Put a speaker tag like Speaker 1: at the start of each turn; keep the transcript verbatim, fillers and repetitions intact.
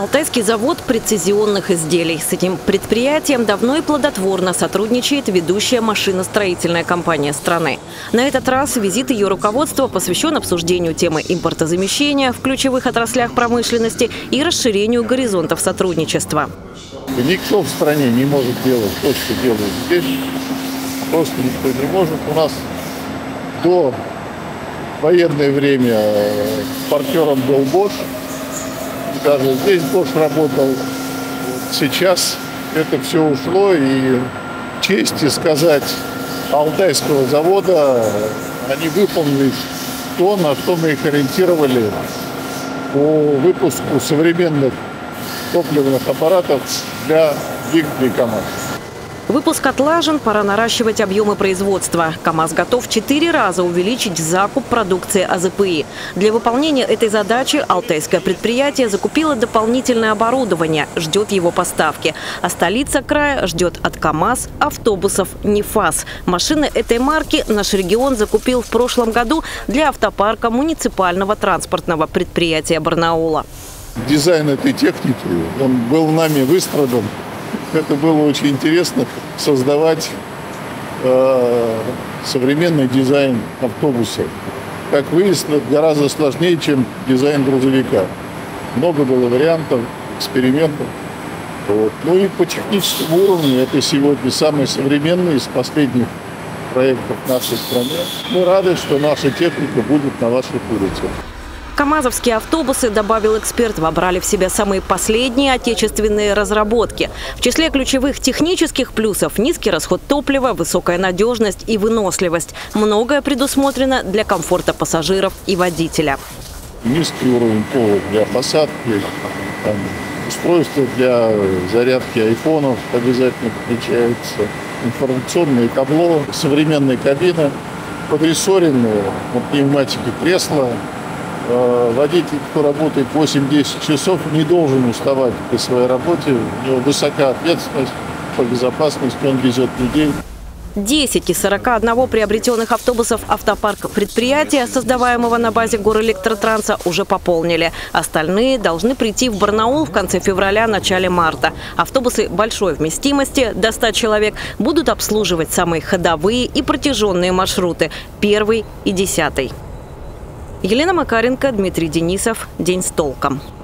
Speaker 1: Алтайский завод прецизионных изделий. С этим предприятием давно и плодотворно сотрудничает ведущая машиностроительная компания страны. На этот раз визит ее руководства посвящен обсуждению темы импортозамещения в ключевых отраслях промышленности и расширению горизонтов сотрудничества.
Speaker 2: Никто в стране не может делать то, что делает здесь. Просто никто не может. У нас до военное время партнером был Bosch. Даже здесь Bosch работал. Сейчас это все ушло, и чести сказать Алтайского завода, они выполнили то, на что мы их ориентировали по выпуску современных топливных аппаратов для двигателей КАМАЗ.
Speaker 1: Выпуск отлажен, пора наращивать объемы производства. КАМАЗ готов в четыре раза увеличить закуп продукции АЗПИ. Для выполнения этой задачи алтайское предприятие закупило дополнительное оборудование, ждет его поставки. А столица края ждет от КАМАЗ автобусов НИФАС. Машины этой марки наш регион закупил в прошлом году для автопарка муниципального транспортного предприятия Барнаула.
Speaker 2: Дизайн этой техники, он был нами выстрадан. Это было очень интересно создавать э, современный дизайн автобуса. Как выяснилось, гораздо сложнее, чем дизайн грузовика. Много было вариантов, экспериментов. Вот. Ну и по техническому уровню это сегодня самый современный из последних проектов в нашей стране. Мы рады, что наша техника будет на ваших улицах.
Speaker 1: КАМАЗовские автобусы, добавил эксперт, вобрали в себя самые последние отечественные разработки. В числе ключевых технических плюсов – низкий расход топлива, высокая надежность и выносливость. Многое предусмотрено для комфорта пассажиров и водителя.
Speaker 2: Низкий уровень пола для посадки, там, устройства для зарядки айфонов обязательно включается, информационное табло, современная кабина, подрессоренные пневматики кресла. Водитель, кто работает восемь-десять часов, не должен уставать при своей работе. У него высокая ответственность по безопасности, он везет людей.
Speaker 1: десять из сорока одного приобретенных автобусов автопарк предприятия, создаваемого на базе Горэлектротранса, уже пополнили. Остальные должны прийти в Барнаул в конце февраля – начале марта. Автобусы большой вместимости, до ста человек, будут обслуживать самые ходовые и протяженные маршруты – первый и десятый. Елена Макаренко, Дмитрий Денисов. День с толком.